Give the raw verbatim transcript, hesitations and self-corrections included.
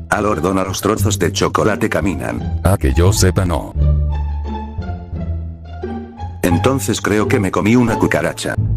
Al Ordona los trozos de chocolate caminan. A que yo sepa no. Entonces creo que me comí una cucaracha.